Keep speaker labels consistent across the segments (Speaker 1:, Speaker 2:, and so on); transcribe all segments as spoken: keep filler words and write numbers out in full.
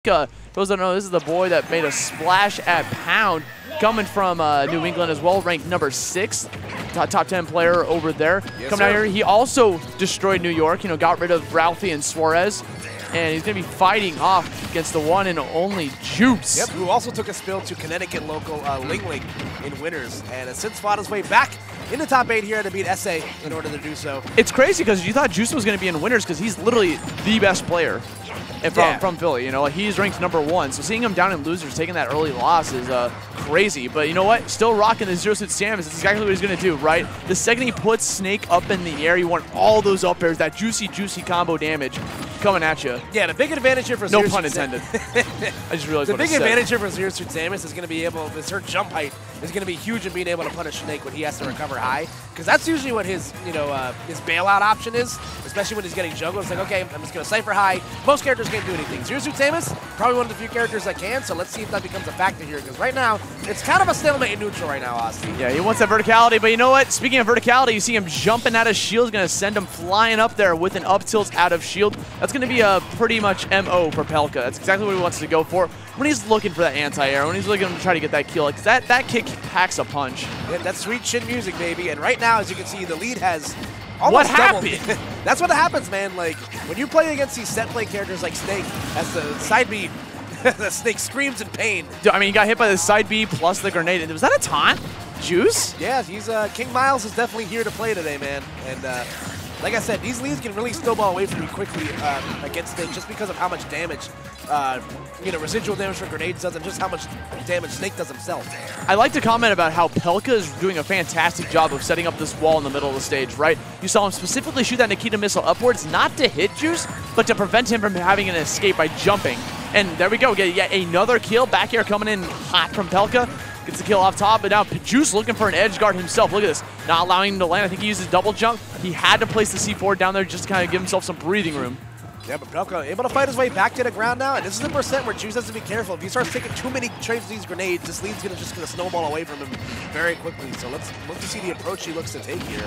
Speaker 1: Uh, those that don't know, this is the boy that made a splash at Pound, coming from uh, New England as well, ranked number six, top, top ten player over there.
Speaker 2: Yes,
Speaker 1: coming out
Speaker 2: sir.
Speaker 1: here, he also destroyed New York. You know, got rid of Ralphie and Suarez, and he's gonna be fighting off against the one and only Juice.
Speaker 2: Yep, who also took a spill to Connecticut local uh, Ling Ling in winners, and has since fought his way back in the top eight here to beat S A in order to do so.
Speaker 1: It's crazy because you thought Juice was gonna be in winners because he's literally the best player. And from,
Speaker 2: Yeah.
Speaker 1: from Philly, you know, like he's ranked number one. So seeing him down in losers, taking that early loss is uh, crazy. But you know what? Still rocking the Zero Suit Samus. That's exactly what he's going to do, right? The second he puts Snake up in the air, you want all those up airs, that juicy, juicy combo damage coming at you.
Speaker 2: Yeah, the big advantage here for
Speaker 1: No
Speaker 2: Zero
Speaker 1: pun
Speaker 2: Suit Sam-
Speaker 1: intended. I just realized
Speaker 2: The
Speaker 1: what I
Speaker 2: big
Speaker 1: said.
Speaker 2: advantage here for Zero Suit Samus is going to be able, is her jump height is going to be huge in being able to punish Snake when he has to recover high, because that's usually what his, you know, uh, his bailout option is, especially when he's getting juggled. It's like, okay, I'm just going to Cypher high. Most characters can't do anything. Zero Suit Samus, probably one of the few characters that can, so let's see if that becomes a factor here, because right now, it's kind of a stalemate in neutral right now, Austin.
Speaker 1: Yeah, he wants that verticality, but you know what? Speaking of verticality, you see him jumping out of shield, going to send him flying up there with an up tilt out of shield. That's going to be a pretty much M O for Pelka. That's exactly what he wants to go for when he's looking for that anti-air, when he's looking to try to get that kill. Like that, that kick packs a punch.
Speaker 2: Yeah, that's sweet chin music, baby. And right now, as you can see, the lead has almost
Speaker 1: What
Speaker 2: doubled.
Speaker 1: happened?
Speaker 2: That's what happens, man. Like, when you play against these set play characters like Snake, as the side B, the Snake screams in pain.
Speaker 1: I mean, he got hit by the side B plus the grenade. Was that a taunt? Juice?
Speaker 2: Yeah, he's uh, King Miles is definitely here to play today, man. And uh, like I said, these leads can really snowball away from you quickly uh, against Snake just because of how much damage, uh, you know, residual damage from grenades does and just how much damage Snake does himself.
Speaker 1: I like to comment about how Pelka is doing a fantastic job of setting up this wall in the middle of the stage, right? You saw him specifically shoot that Nikita missile upwards, not to hit Juice, but to prevent him from having an escape by jumping. And there we go, get yet another kill. Back air coming in hot from Pelka. Gets the kill off top, but now Juice looking for an edge guard himself. Look at this, not allowing him to land. I think he uses double jump. He had to place the C four down there just to kind of give himself some breathing room.
Speaker 2: Yeah, but Pelka able to fight his way back to the ground now, and this is the percent where Juice has to be careful. If he starts taking too many trades of these grenades, this lead's gonna just gonna snowball away from him very quickly. So let's look to see the approach he looks to take here.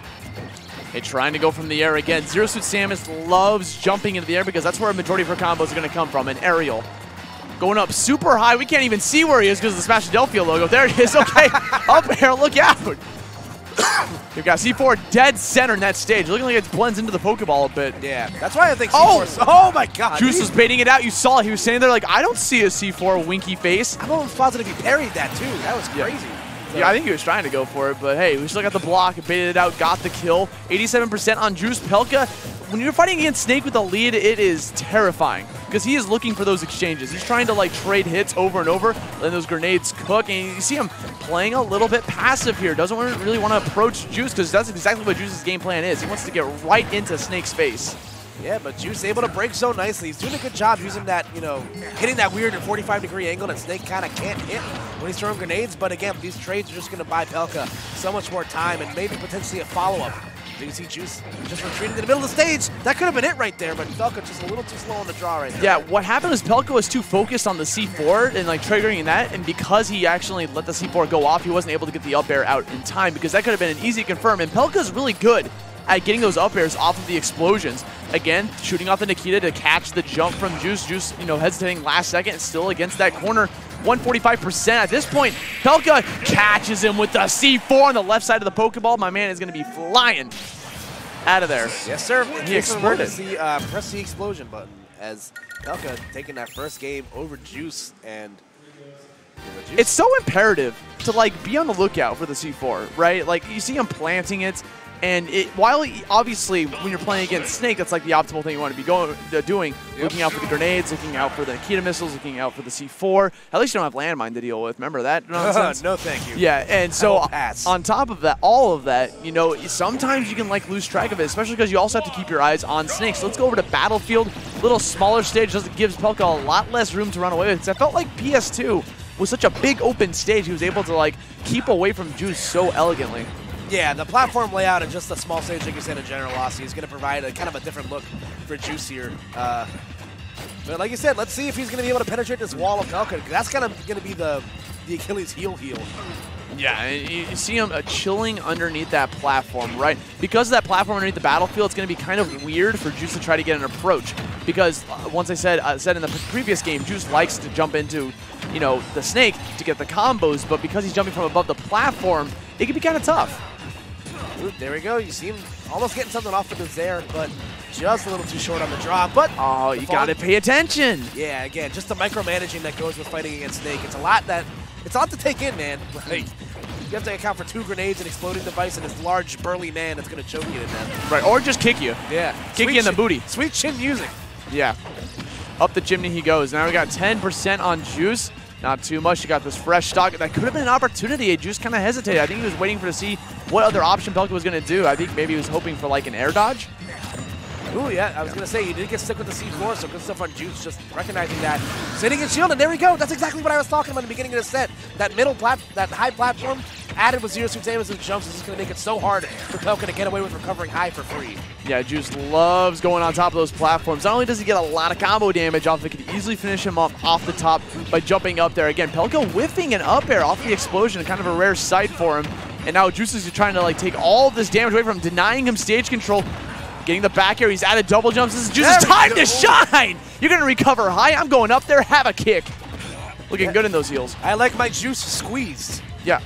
Speaker 1: Hey, trying to go from the air again. Zero Suit Samus loves jumping into the air because that's where a majority of her combos are going to come from. An aerial. Going up super high. We can't even see where he is because of the Smash Delphia logo. There it is. Okay. Up air. Look out. You've got C four dead center in that stage. Looking like it blends into the Pokeball a bit.
Speaker 2: Yeah, that's why I think C
Speaker 1: Oh!
Speaker 2: four. Oh my God!
Speaker 1: Juice was baiting it out. You saw it. He was standing there like, I don't see a C four winky face.
Speaker 2: I'm almost positive he parried that too. That was
Speaker 1: Yeah.
Speaker 2: crazy. So-
Speaker 1: Yeah, I think he was trying to go for it, but hey, we still got the block, baited it out, got the kill. eighty-seven percent on Juice. Pelka, when you're fighting against Snake with a lead, it is terrifying because he is looking for those exchanges. He's trying to like trade hits over and over, letting those grenades cook, and you see him playing a little bit passive here. Doesn't really want to approach Juice because that's exactly what Juice's game plan is. He wants to get right into Snake's face.
Speaker 2: Yeah, but Juice able to break so nicely. He's doing a good job using that, you know, hitting that weird forty-five degree angle that Snake kind of can't hit when he's throwing grenades. But again, these trades are just going to buy Pelka so much more time and maybe potentially a follow-up. You can see Juice just retreating to the middle of the stage. That could have been it right there, but Pelka just a little too slow on the draw right there.
Speaker 1: Yeah, what happened was Pelka was too focused on the C four and like triggering that, and because he actually let the C four go off, he wasn't able to get the up air out in time because that could have been an easy confirm, and Pelka's really good at getting those up airs off of the explosions. Again, shooting off the Nikita to catch the jump from Juice. Juice, you know, hesitating last second, still against that corner. one forty-five percent at this point. Pelka catches him with the C four on the left side of the Pokeball. My man is going to be flying out of there.
Speaker 2: Yes, sir.
Speaker 1: He exploded.
Speaker 2: The, uh, press the explosion button as Pelka taking that first game over Juice and. Juice.
Speaker 1: It's so imperative to like be on the lookout for the C four, right? Like you see him planting it, and it, while he, obviously when you're playing against Snake, that's like the optimal thing you want to be going uh, doing.
Speaker 2: Yep.
Speaker 1: Looking out for the grenades, looking out for the Nikita missiles, looking out for the C four. At least you don't have landmine to deal with. Remember that nonsense?
Speaker 2: No, thank you.
Speaker 1: Yeah, and so
Speaker 2: I will pass.
Speaker 1: on top of that, all of that, you know, sometimes you can like lose track of it, especially because you also have to keep your eyes on Snake. So let's go over to Battlefield. Little smaller stage does gives Pelka a lot less room to run away with. I felt like P S two was such a big open stage. He was able to like keep away from Juice so elegantly.
Speaker 2: Yeah, the platform layout and just a small stage, like you said, in generosity is going to provide a kind of a different look for Juice here. Uh, but like you said, let's see if he's going to be able to penetrate this wall of Pelka. That's kind of going to be the the Achilles heel heel.
Speaker 1: Yeah, and you see him uh, chilling underneath that platform, right? Because of that platform underneath the battlefield, it's going to be kind of weird for Juice to try to get an approach. Because uh, once I said uh, said in the previous game, Juice likes to jump into, you know, the snake to get the combos, but because he's jumping from above the platform, it can be kind of tough.
Speaker 2: Ooh, there we go. You see him almost getting something off of the there, but just a little too short on the drop. But
Speaker 1: oh, you got to pay attention.
Speaker 2: Yeah, again, just the micromanaging that goes with fighting against Snake. It's a lot that it's a lot to take in, man. Like, you have to account for two grenades, an exploding device, and this large, burly man that's going to choke you to death.
Speaker 1: Right, or just kick you.
Speaker 2: Yeah.
Speaker 1: Kick
Speaker 2: Sweet
Speaker 1: you in the
Speaker 2: chin,
Speaker 1: booty.
Speaker 2: Sweet chin music.
Speaker 1: Yeah. Up the chimney he goes. Now we got ten percent on Juice. Not too much. You got this fresh stock. That could have been an opportunity. Juice kind of hesitated. I think he was waiting for to see what other option Pelka was going to do. I think maybe he was hoping for like an air dodge.
Speaker 2: Ooh, yeah, I was going to say, he did get stuck with the C four, so good stuff on Juice, just recognizing that. Sitting in shield, and there we go. That's exactly what I was talking about in the beginning of the set. That middle, plat that high platform, added with Zero Suit Samus and jumps, is just going to make it so hard for Pelka to get away with recovering high for free.
Speaker 1: Yeah, Juice loves going on top of those platforms. Not only does he get a lot of combo damage off, it can easily finish him off off the top by jumping up there. Again, Pelka whiffing an up air off the explosion, kind of a rare sight for him. And now Juice is trying to like take all of this damage away from him, denying him stage control. Getting the back air, he's added double jumps. This is Juice's time to shine! You're gonna recover high, I'm going up there, have a kick. Looking yeah. good in those heels.
Speaker 2: I like my Juice squeezed.
Speaker 1: Yeah.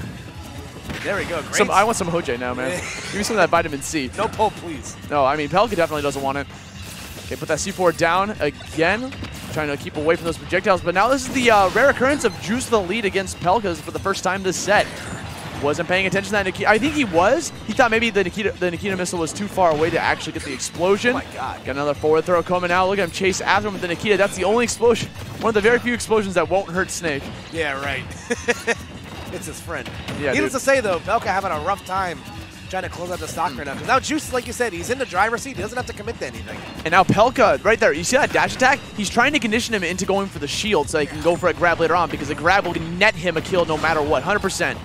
Speaker 2: There we go, great.
Speaker 1: Some, I want some Hojay now, man. Give me some of that vitamin C.
Speaker 2: No pull, please.
Speaker 1: No, I mean, Pelka definitely doesn't want it. Okay, put that C four down again. Trying to keep away from those projectiles, but now this is the uh, rare occurrence of Juice the lead against Pelka for the first time this set. Wasn't paying attention to that Nikita. I think he was. He thought maybe the Nikita the Nikita missile was too far away to actually get the explosion.
Speaker 2: Oh my God.
Speaker 1: Got another forward throw coming out. Look at him chase after him with the Nikita. That's the only explosion. One of the very few explosions that won't hurt Snake.
Speaker 2: Yeah, right. It's his friend.
Speaker 1: Yeah,
Speaker 2: Needless
Speaker 1: dude.
Speaker 2: to say, though, Pelka having a rough time trying to close out the stock right now. Because now Juice, like you said, he's in the driver's seat. He doesn't have to commit to anything.
Speaker 1: And now Pelka, right there, you see that dash attack? He's trying to condition him into going for the shield so he can go for a grab later on because the grab will net him a kill no matter what, one hundred percent.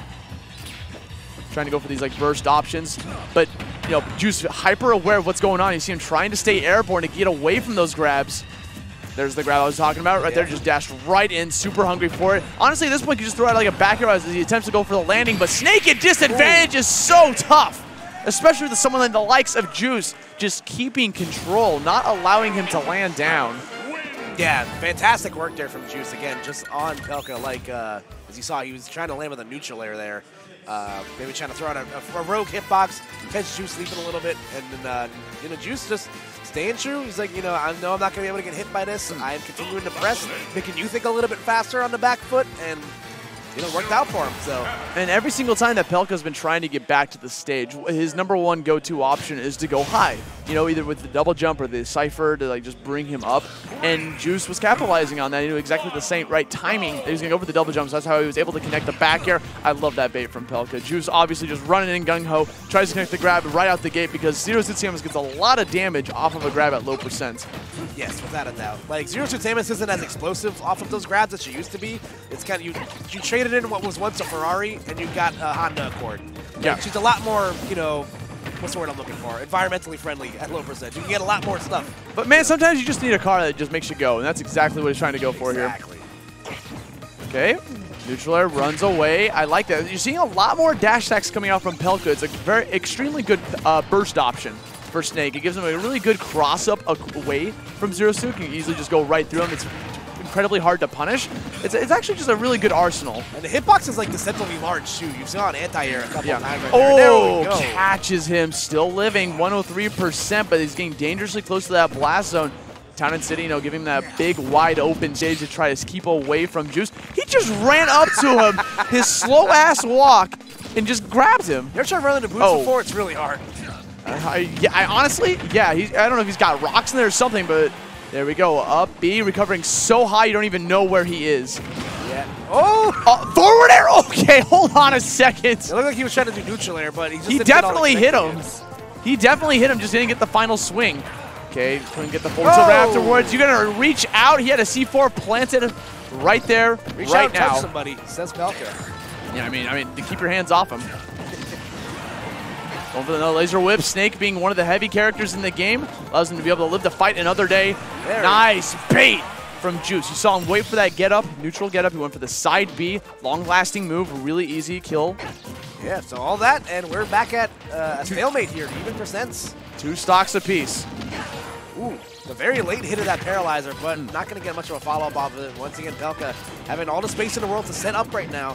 Speaker 1: Trying to go for these like burst options, but you know, Juice hyper aware of what's going on. You see him trying to stay airborne to get away from those grabs. There's the grab I was talking about right yeah. there, just dashed right in, super hungry for it. Honestly, at this point, you just throw out like a back air as he attempts to go for the landing, but Snake at disadvantage Ooh. is so tough, especially with someone like the likes of Juice, just keeping control, not allowing him to land down.
Speaker 2: Yeah, fantastic work there from Juice again, just on Pelka. Like uh, as you saw, he was trying to land with a neutral air there. Uh, maybe trying to throw out a, a, a rogue hitbox, catch Juice sleeping a little bit, and then uh, you know, Juice just staying true. He's like, you know, I know I'm not going to be able to get hit by this. I'm continuing to press, making you think a little bit faster on the back foot, and you know, worked out for him. So,
Speaker 1: and every single time that Pelka's been trying to get back to the stage, his number one go-to option is to go high. You know, either with the double jump or the Cypher to like just bring him up. And Juice was capitalizing on that. He knew exactly the same right timing. He was going to go for the double jump, so that's how he was able to connect the back air. I love that bait from Pelka. Juice obviously just running in gung-ho, tries to connect the grab right out the gate because Zero Suit Samus gets a lot of damage off of a grab at low percent.
Speaker 2: Yes, without a doubt. Like, Zero Suit Samus isn't as explosive off of those grabs as she used to be. It's kind of, you you traded in what was once a Ferrari, and you got a Honda Accord. Like,
Speaker 1: yeah.
Speaker 2: She's a lot more, you know, what's the word I'm looking for? Environmentally friendly at low percent. You can get a lot more stuff.
Speaker 1: But man, sometimes you just need a car that just makes you go, and that's exactly what he's trying to go for
Speaker 2: exactly.
Speaker 1: here. Okay, neutral air runs away. I like that. You're seeing a lot more dash attacks coming out from Pelka. It's a very extremely good uh, burst option for Snake. It gives him a really good cross-up away from Zero Suit. You can easily just go right through him. It's incredibly hard to punish. It's, it's actually just a really good arsenal.
Speaker 2: And the hitbox is like deceptively large too. You've seen on anti-air a couple
Speaker 1: yeah.
Speaker 2: of times right
Speaker 1: oh,
Speaker 2: there. There we go.
Speaker 1: Catches him, still living, one oh three percent, but he's getting dangerously close to that blast zone. Town and City, you know, giving him that big, wide open stage to try to keep away from Juice. He just ran up to him, his slow-ass walk, and just grabbed him.
Speaker 2: You ever tried running the boots
Speaker 1: oh.
Speaker 2: before? It's really hard.
Speaker 1: Uh, I, yeah, I honestly, yeah, he's, I don't know if he's got rocks in there or something, but there we go. Up B, recovering so high you don't even know where he is.
Speaker 2: Yeah. Oh!
Speaker 1: Uh, forward air? Okay, hold on a second.
Speaker 2: It looked like he was trying to do neutral air, but he just
Speaker 1: He
Speaker 2: didn't
Speaker 1: definitely
Speaker 2: hit,
Speaker 1: hit him. He definitely hit him, just didn't get the final swing. Okay, couldn't get the full tilt afterwards. You're going to reach out. He had a C four planted right there,
Speaker 2: reach
Speaker 1: right
Speaker 2: out,
Speaker 1: now.
Speaker 2: touch somebody, says Pelka.
Speaker 1: Yeah, I mean, I mean, to keep your hands off him. Going for the laser whip. Snake being one of the heavy characters in the game allows him to be able to live the fight another day.
Speaker 2: There
Speaker 1: nice bait. from Juice. You saw him wait for that get up, neutral get up. He went for the side B, long-lasting move, really easy kill.
Speaker 2: Yeah, so all that, and we're back at uh, a stalemate here, even percents.
Speaker 1: Two stocks apiece.
Speaker 2: Ooh, the very late hit of that Paralyzer, but not going to get much of a follow-up off of it. Once again, Pelka having all the space in the world to set up right now.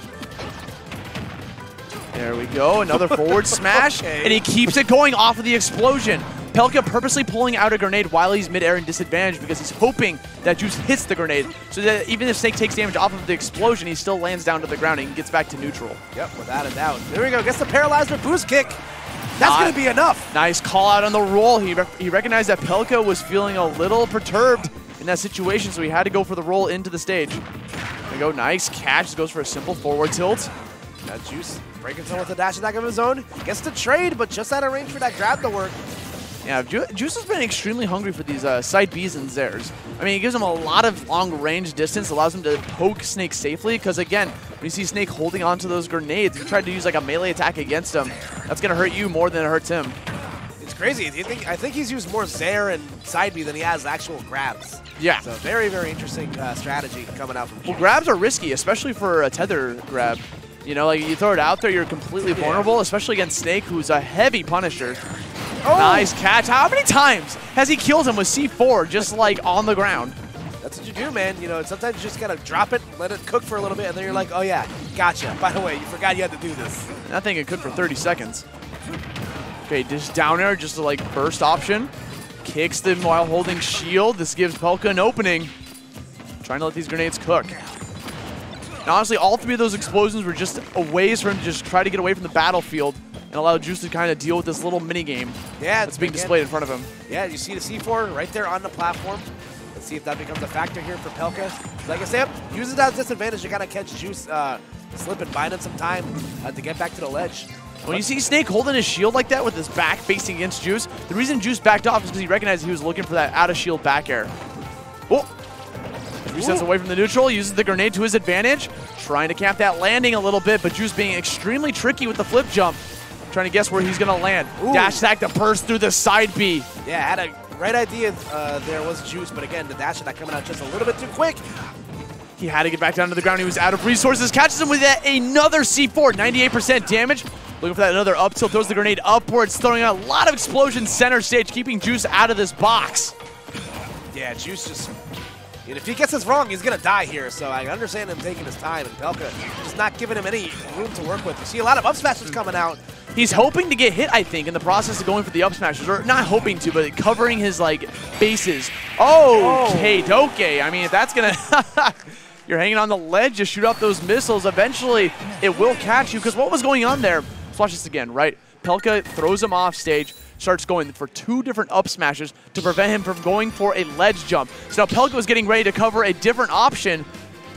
Speaker 1: There we go, another forward smash,
Speaker 2: Okay.
Speaker 1: and he keeps it going off of the explosion. Pelka purposely pulling out a grenade while he's mid-air in disadvantage because he's hoping that Juice hits the grenade, so that even if Snake takes damage off of the explosion, he still lands down to the ground and gets back to neutral.
Speaker 2: Yep, without a doubt. There we go, gets the Paralyzer boost kick. That's
Speaker 1: Not-
Speaker 2: going to be enough.
Speaker 1: Nice call out on the roll. He, rec he recognized that Pelka was feeling a little perturbed in that situation, so he had to go for the roll into the stage. There we go, nice catch. Goes for a simple forward tilt.
Speaker 2: Now Juice breaking some with a dash attack of his own. Gets the trade, but just out of range for that grab to work.
Speaker 1: Yeah, Ju Juice has been extremely hungry for these uh, side Bs and Zers. I mean, it gives him a lot of long range distance, allows him to poke Snake safely, because again, when you see Snake holding onto those grenades, you try to use like a melee attack against him, that's going to hurt you more than it hurts him.
Speaker 2: It's crazy. I think, I think he's used more Zair and side B than he has actual grabs.
Speaker 1: Yeah.
Speaker 2: So very, very interesting uh, strategy coming out from Juice.
Speaker 1: Well, grabs are risky, especially for a tether grab. You know, like you throw it out there, you're completely vulnerable, especially against Snake, who's a heavy punisher.
Speaker 2: Oh!
Speaker 1: Nice catch. How many times has he killed him with C four just like on the ground?
Speaker 2: That's what you do, man. You know, sometimes you just gotta drop it, let it cook for a little bit, and then you're like, oh yeah, gotcha. By the way, you forgot you had to do this.
Speaker 1: That thing it could for thirty seconds. Okay, just down air, just a like burst option. Kicks them while holding shield. This gives Pelka an opening. Trying to let these grenades cook. And honestly, all three of those explosions were just a ways for him to just try to get away from the battlefield and allow Juice to kind of deal with this little mini game
Speaker 2: Yeah,
Speaker 1: that's being displayed in front of him.
Speaker 2: Yeah, you see the C four right there on the platform. Let's see if that becomes a factor here for Pelka. Like I said, uses that disadvantage to kind of catch Juice uh, slipping, buying him some time uh, to get back to the ledge.
Speaker 1: When you see Snake holding his shield like that with his back facing against Juice, the reason Juice backed off is because he recognized he was looking for that out-of-shield back air. Oh! Resets away from the neutral, uses the grenade to his advantage, trying to cap that landing a little bit, but Juice being extremely tricky with the flip jump, trying to guess where he's going to land.
Speaker 2: Ooh.
Speaker 1: Dash attack to burst through the side B.
Speaker 2: Yeah, had a right idea uh, there was Juice, but again, the dash attack coming out just a little bit too quick.
Speaker 1: He had to get back down to the ground. He was out of resources. Catches him with that, another C four, ninety-eight percent damage. Looking for that another up tilt, throws the grenade upwards, throwing out a lot of explosions center stage, keeping Juice out of this box.
Speaker 2: Yeah, Juice just... And if he gets this wrong, he's going to die here, so I understand him taking his time, and Pelka just not giving him any room to work with. You see a lot of up smashes coming out.
Speaker 1: He's hoping to get hit, I think, in the process of going for the up smashes, or not hoping to, but covering his, like, bases. Oh, okay, doke. I mean, if that's going to... You're hanging on the ledge, just shoot out those missiles. Eventually, it will catch you, because what was going on there? Let's watch this again, right? Pelka throws him off stage, starts going for two different up smashes to prevent him from going for a ledge jump. So now Pelka was getting ready to cover a different option,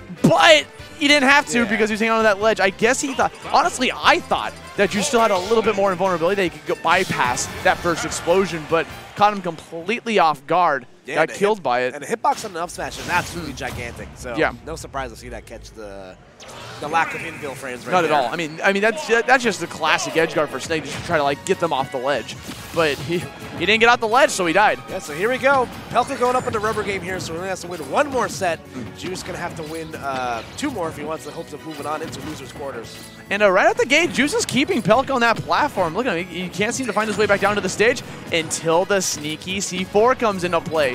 Speaker 1: but he didn't have to
Speaker 2: yeah.
Speaker 1: because he was hanging on to that ledge. I guess he thought, honestly, I thought that you still had a little bit more invulnerability, that he could go bypass that first explosion, but caught him completely off guard.
Speaker 2: Yeah,
Speaker 1: got killed
Speaker 2: hit,
Speaker 1: by it.
Speaker 2: And the hitbox on the up smash is absolutely gigantic. So
Speaker 1: Yeah.
Speaker 2: no surprise to see that catch the the lack of infill frames right
Speaker 1: Not
Speaker 2: there.
Speaker 1: at all. I mean, I mean that's that's just the classic edge guard for Snake, just to try to like get them off the ledge. But he he didn't get out the ledge, so he died.
Speaker 2: Yeah, so here we go. Pelka going up in the rubber game here, so he only has to win one more set. Juice gonna have to win uh, two more if he wants the hopes of moving on into losers quarters.
Speaker 1: And uh, right out the gate, Juice is keeping Pelka on that platform. Look at him; he, he can't seem to find his way back down to the stage until the sneaky C four comes into play.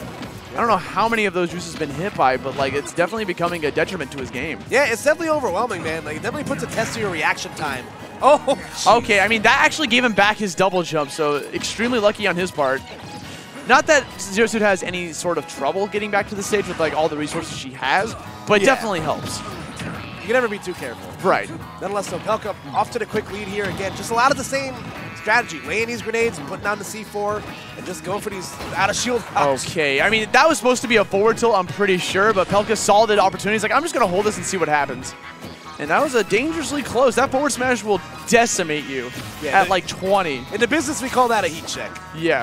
Speaker 1: I don't know how many of those Juice has been hit by, but like it's definitely becoming a detriment to his game.
Speaker 2: Yeah, it's definitely overwhelming, man. Like, it definitely puts a test to your reaction time. Oh,
Speaker 1: Okay, I mean, that actually gave him back his double jump, so extremely lucky on his part. Not that Zero Suit has any sort of trouble getting back to the stage with like all the resources she has, but it
Speaker 2: Yeah.
Speaker 1: definitely helps.
Speaker 2: You can never be too careful.
Speaker 1: Right.
Speaker 2: Nonetheless, though, Pelka off to the quick lead here again. Just a lot of the same strategy. Laying these grenades, putting down the C four, and just going for these out-of-shield pops.
Speaker 1: Okay, I mean, that was supposed to be a forward tilt, I'm pretty sure, but Pelka saw the opportunity. He's like, I'm just going to hold this and see what happens. And that was a dangerously close. That forward smash will decimate you
Speaker 2: Yeah,
Speaker 1: at
Speaker 2: the-
Speaker 1: like twenty.
Speaker 2: In the business, we call that a heat check.
Speaker 1: Yeah.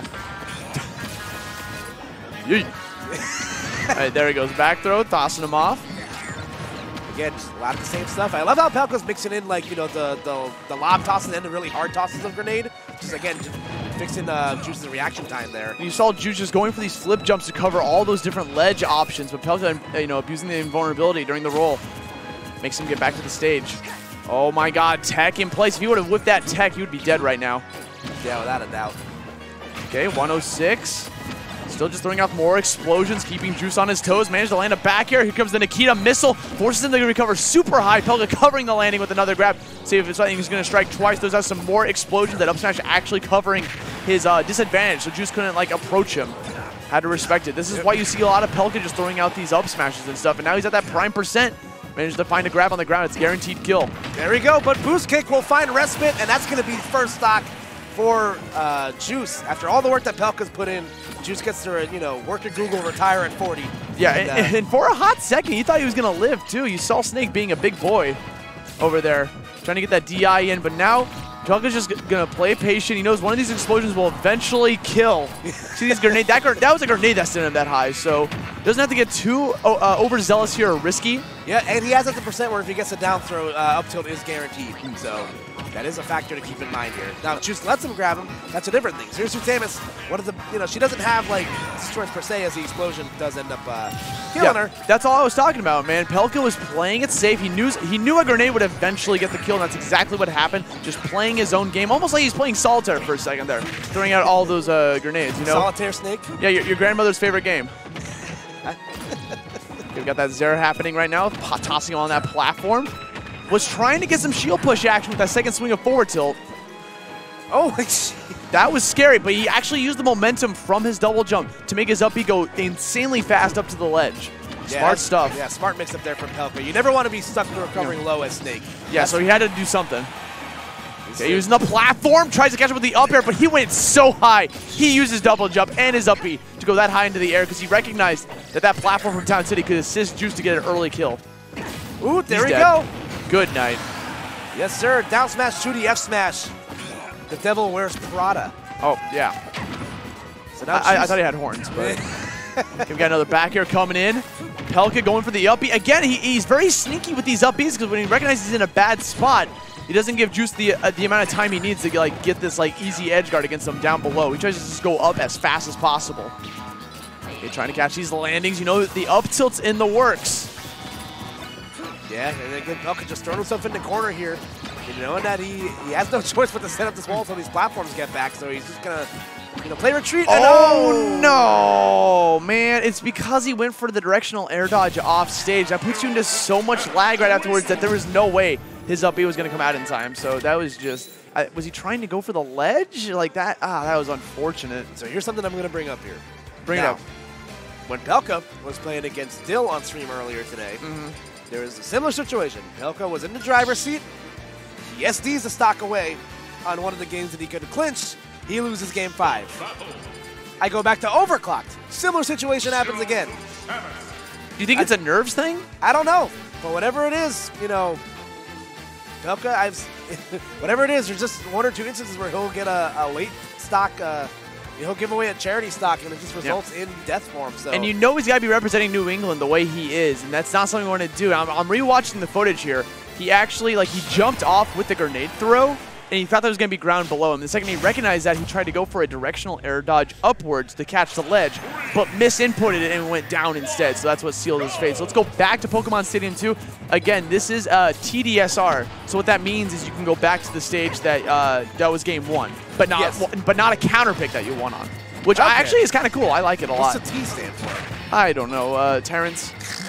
Speaker 1: Yeet. All right, there he goes. Back throw, tossing him off.
Speaker 2: Again, just a lot of the same stuff. I love how Pelka's mixing in, like, you know, the the, the lob tosses and the really hard tosses of grenade. Just, again, just fixing uh, Juice's reaction time there.
Speaker 1: You saw Juice just going for these flip jumps to cover all those different ledge options, but Pelka, you know, abusing the invulnerability during the roll makes him get back to the stage. Oh my God, tech in place. If he would have whipped that tech, he would be dead right now.
Speaker 2: Yeah, without a doubt.
Speaker 1: Okay, one oh six. Still just throwing out more explosions, keeping Juice on his toes. Managed to land a back air. Here comes the Nikita missile. Forces him to recover super high. Pelka covering the landing with another grab. See if it's something he's going to strike twice. Throws out some more explosions. That up smash actually covering his uh, disadvantage, so Juice couldn't like approach him. Had to respect it. This is why you see a lot of Pelka just throwing out these up smashes and stuff. And now he's at that prime percent. Managed to find a grab on the ground. It's guaranteed kill.
Speaker 2: There we go. But Boost Kick will find respite, and that's going to be first stock for uh, Juice. After all the work that Pelka's put in, Juice gets to, you know, work at Google, retire at forty.
Speaker 1: Yeah,
Speaker 2: and,
Speaker 1: and,
Speaker 2: uh,
Speaker 1: and for a hot second, you thought he was going to live, too. You saw Snake being a big boy over there, trying to get that D I in. But now, Pelka's just going to play patient. He knows one of these explosions will eventually kill. See these grenade? That, that was a grenade that sent him that high, so doesn't have to get too uh, overzealous here or risky.
Speaker 2: Yeah, and he has at the percent where if he gets a down throw, uh, up tilt is guaranteed. So that is a factor to keep in mind here. Now, Juice lets him grab him. That's a different thing. Here's Samus. What is the, you know, she doesn't have like choice per se, as the explosion does end up uh, killing
Speaker 1: Yeah,
Speaker 2: her.
Speaker 1: that's all I was talking about, man. Pelka was playing it safe. He knew he knew a grenade would eventually get the kill, and that's exactly what happened. Just playing his own game, almost like he's playing solitaire for a second there, throwing out all those uh, grenades. You know,
Speaker 2: Solitaire Snake.
Speaker 1: yeah, your, your grandmother's favorite game. We've got that Zera happening right now, tossing him on that platform. Was trying to get some shield push action with that second swing of forward tilt.
Speaker 2: Oh,
Speaker 1: that was scary, but he actually used the momentum from his double jump to make his up B go insanely fast up to the ledge.
Speaker 2: yeah,
Speaker 1: Smart stuff.
Speaker 2: Yeah, smart mix up there from Pelka. You never want to be stuck recovering yeah. low as Snake.
Speaker 1: Yeah,
Speaker 2: That's
Speaker 1: so he had to do something. Okay, using the platform, tries to catch up with the up air, but he went so high. He used his double jump and his up B to go that high into the air because he recognized that that platform from Town City could assist Juice to get an early kill.
Speaker 2: Ooh, there
Speaker 1: He's
Speaker 2: we
Speaker 1: dead.
Speaker 2: go.
Speaker 1: Good night.
Speaker 2: Yes, sir. Down smash to the F smash. The devil wears Prada.
Speaker 1: Oh, yeah.
Speaker 2: So now
Speaker 1: I, I thought he had horns, but we've got another back air coming in. Pelka going for the up B. Again, he, he's very sneaky with these up Bs because when he recognizes he's in a bad spot, he doesn't give Juice the uh, the amount of time he needs to like get this like easy edge guard against him down below. He tries to just go up as fast as possible. Okay, trying to catch these landings. You know, the up tilt's in the works.
Speaker 2: Yeah, and again, Pelka just throwing himself in the corner here. You know, and that he, he has no choice but to set up this wall until these platforms get back, so he's just going to, you know, play retreat. And
Speaker 1: oh, no, man. It's because he went for the directional air dodge off stage. That puts you into so much lag right afterwards that there was no way his up B was going to come out in time. So that was just, I, was he trying to go for the ledge? Like that? Ah, that was unfortunate.
Speaker 2: So here's something I'm going to bring up here.
Speaker 1: Bring
Speaker 2: now,
Speaker 1: it up.
Speaker 2: When Pelka was playing against Dill on stream earlier today, mm-hmm. there was a similar situation. Pelka was in the driver's seat. He S Ds a stock away on one of the games that he could have clinched. He loses game five. I go back to overclocked. Similar situation happens again.
Speaker 1: Do you think I, it's a nerves thing?
Speaker 2: I don't know. But whatever it is, you know, Pelka, I've, whatever it is, there's just one or two instances where he'll get a, a late stock, uh, he'll give away a charity stock, and it just results yep. in death for him. So.
Speaker 1: And you know he's got to be representing New England the way he is, and that's not something we want to do. I'm, I'm rewatching the footage here. He actually, like, he jumped off with the grenade throw, and he thought there was going to be ground below him. The second he recognized that, he tried to go for a directional air dodge upwards to catch the ledge, but misinputted it and went down instead, so that's what sealed his fate. So let's go back to Pokemon Stadium two. Again, this is uh, T D S R, so what that means is you can go back to the stage that uh, that was game one, but not, yes. but not a counter pick that you won on, which okay. I actually is kind of cool. I like it a lot.
Speaker 2: What's the T stand for?
Speaker 1: I don't know, uh, Terrence.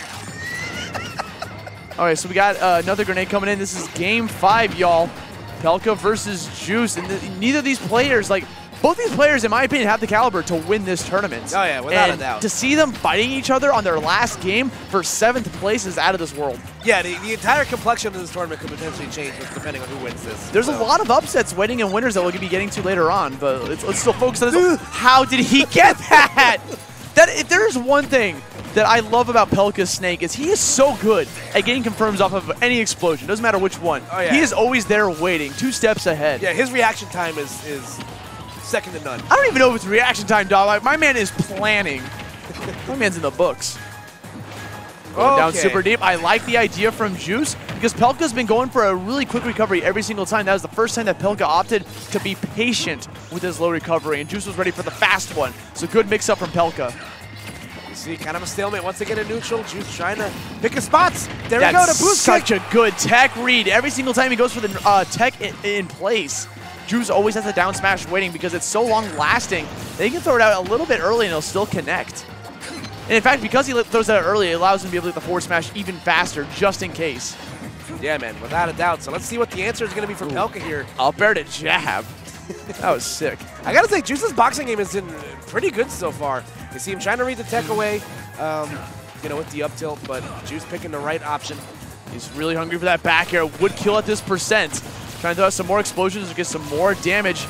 Speaker 1: All right, so we got uh, another grenade coming in. This is game five, y'all. Pelka versus Juice. And the, neither of these players, like, both these players, in my opinion, have the caliber to win this tournament.
Speaker 2: Oh, yeah, without
Speaker 1: and
Speaker 2: a doubt.
Speaker 1: To see them fighting each other on their last game for seventh place is out of this world.
Speaker 2: Yeah, the, the entire complexion of this tournament could potentially change depending on who wins this.
Speaker 1: There's
Speaker 2: so.
Speaker 1: a lot of upsets waiting and winners that we'll be getting to later on, but let's, let's still focus on this. How did he get that? That if there's one thing that I love about Pelka's Snake is he is so good at getting confirms off of any explosion. Doesn't matter which one.
Speaker 2: Oh, yeah.
Speaker 1: He is always there waiting, two steps ahead.
Speaker 2: Yeah, his reaction time is is second to none.
Speaker 1: I don't even know if it's reaction time, dog. Like, my man is planning. My man's in the books. Going
Speaker 2: okay.
Speaker 1: down super deep. I like the idea from Juice because Pelka's been going for a really quick recovery every single time. That was the first time that Pelka opted to be patient with his low recovery, and Juice was ready for the fast one. So good mix-up from Pelka.
Speaker 2: You see, kind of a stalemate. Once they get a neutral, Juice trying to pick his spots. There
Speaker 1: That's
Speaker 2: we go, to boost
Speaker 1: such
Speaker 2: kick.
Speaker 1: a good tech read. Every single time he goes for the uh, tech in, in place, Juice always has a down smash waiting because it's so long-lasting. They can throw it out a little bit early and it'll still connect. And in fact, because he throws it out early, it allows him to be able to get the forward smash even faster, just in case.
Speaker 2: Yeah, man, without a doubt. So let's see what the answer is going to be for Pelka here.
Speaker 1: Up air to jab. That was sick.
Speaker 2: I got to say, Juice's boxing game has been pretty good so far. You see him trying to read the tech away, um, you know, with the up tilt, but Juice picking the right option.
Speaker 1: He's really hungry for that back air. Would kill at this percent. Trying to throw out some more explosions to get some more damage.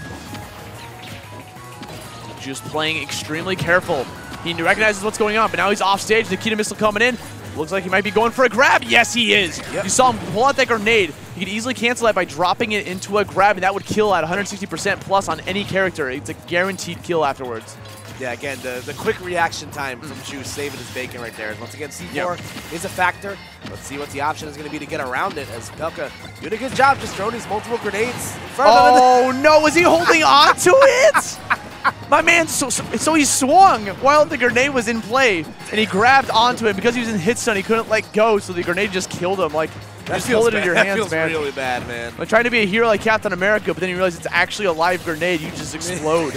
Speaker 1: Juice playing extremely careful. He recognizes what's going on, but now he's off stage. Nikita missile coming in. Looks like he might be going for a grab. Yes, he is. Yep. You saw him pull out that grenade. He could easily cancel that by dropping it into a grab, and that would kill at one hundred sixty percent plus on any character. It's a guaranteed kill afterwards.
Speaker 2: Yeah, again, the, the quick reaction time from Juice saving his bacon right there. Once again, C four yep. is a factor. Let's see what the option is going to be to get around it, as Pelka doing a good job just throwing these multiple grenades in front of him.
Speaker 1: Oh, no. Was he holding on to it? My man, so, so, so he swung while the grenade was in play, and he grabbed onto it. Because he was in hit stun, he couldn't let go, so the grenade just killed him. Like,
Speaker 2: that
Speaker 1: just
Speaker 2: feels
Speaker 1: hold it
Speaker 2: bad.
Speaker 1: in your
Speaker 2: that
Speaker 1: hands,
Speaker 2: feels
Speaker 1: man.
Speaker 2: really bad, man.
Speaker 1: Like trying to be a hero like Captain America, but then you realize it's actually a live grenade. You just explode.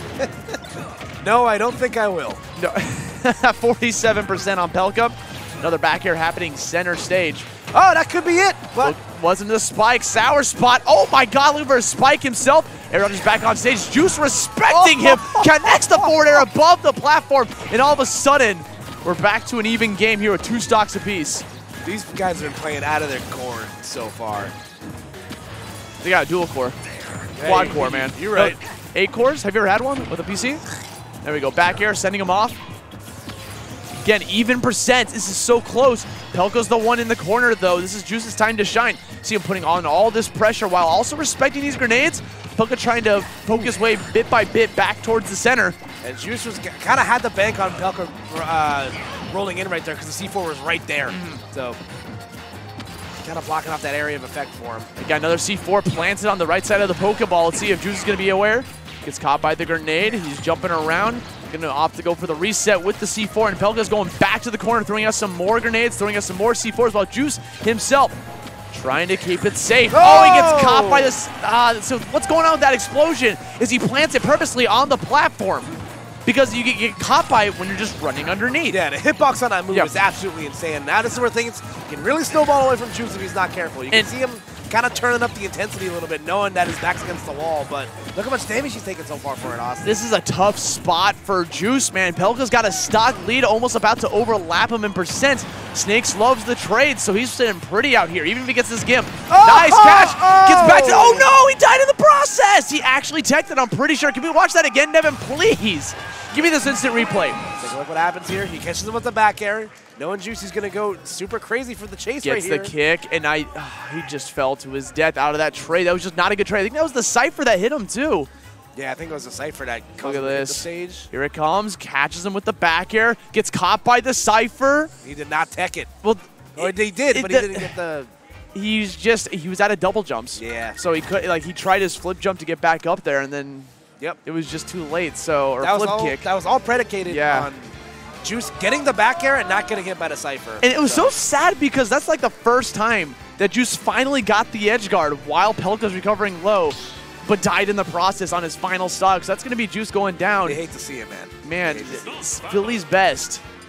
Speaker 2: No, I don't think I will.
Speaker 1: No, forty-seven percent on Pelka. Another back air happening center stage.
Speaker 2: Oh, that could be it. But
Speaker 1: Look, wasn't a spike. Sour spot. Oh my God, looking for a spike himself. Aaron is back on stage. Juice respecting
Speaker 2: oh.
Speaker 1: him. Connects the forward air above the platform. And all of a sudden, we're back to an even game here with two stocks apiece.
Speaker 2: These guys have been playing out of their core so far.
Speaker 1: They got a dual core.
Speaker 2: Hey,
Speaker 1: Quad core, man.
Speaker 2: You're right.
Speaker 1: Look, eight cores? Have you ever had one with a P C? There we go. Back air, sending him off. Again, even percent. This is so close. Pelka's the one in the corner, though. This is Juice's time to shine. See him putting on all this pressure while also respecting these grenades. Pelka trying to focus way bit by bit back towards the center.
Speaker 2: And Juice was kind of had the bank on Pelka uh, rolling in right there because the C four was right there. Mm-hmm. So kind of blocking off that area of effect for him.
Speaker 1: We got another C four planted on the right side of the Pokeball. Let's see if Juice is going to be aware. Gets caught by the grenade. He's jumping around. Going to opt to go for the reset with the C four. And Pelka's going back to the corner, throwing us some more grenades, throwing us some more C fours, while Juice himself trying to keep it safe. Oh, oh he gets caught by this. Uh, so what's going on with that explosion is he plants it purposely on the platform. Because you get, get caught by it when you're just running underneath.
Speaker 2: Yeah, the hitbox on that move
Speaker 1: yep.
Speaker 2: is absolutely insane. Now this is where things can really snowball away from Juice if he's not careful. You can
Speaker 1: and
Speaker 2: see him kind of turning up the intensity a little bit, knowing that his back's against the wall. But look how much damage he's taken so far for it, Austin.
Speaker 1: This is a tough spot for Juice, man. Pelka's got a stock lead, almost about to overlap him in percent. Snakes loves the trade, so he's sitting pretty out here, even if he gets this gimp.
Speaker 2: Oh,
Speaker 1: nice
Speaker 2: oh,
Speaker 1: catch.
Speaker 2: Oh.
Speaker 1: Gets back to, oh no, he died in the process. He actually teched it, I'm pretty sure. Can we watch that again, Devin, please? Give me this instant replay.
Speaker 2: Take a look what happens here. He catches him with the back air. Knowing Juice is going to go super crazy for the chase right here.
Speaker 1: Gets the kick, and I, oh, he just fell to his death out of that trade. That was just not a good trade. I think that was the Cypher that hit him, too.
Speaker 2: Yeah, I think it was the Cypher that
Speaker 1: Look at this.
Speaker 2: The stage.
Speaker 1: Here it comes. Catches him with the back air. Gets caught by the Cypher.
Speaker 2: He did not tech it.
Speaker 1: Well,
Speaker 2: or it, they did,
Speaker 1: it,
Speaker 2: but
Speaker 1: the,
Speaker 2: he didn't get the...
Speaker 1: He's just, he was out of double jumps.
Speaker 2: Yeah.
Speaker 1: So he could, like, he tried his flip jump to get back up there, and then
Speaker 2: yep.
Speaker 1: it was just too late, so, or
Speaker 2: that
Speaker 1: flip
Speaker 2: was all,
Speaker 1: kick.
Speaker 2: That was all predicated
Speaker 1: yeah.
Speaker 2: on Juice getting the back air and not getting hit by the Cypher.
Speaker 1: And it was so. so sad because that's like the first time that Juice finally got the edge guard while Pelka's recovering low, but died in the process on his final stock. So that's going to be Juice going down.
Speaker 2: They hate to see it, man.
Speaker 1: Man, it's Philly's best.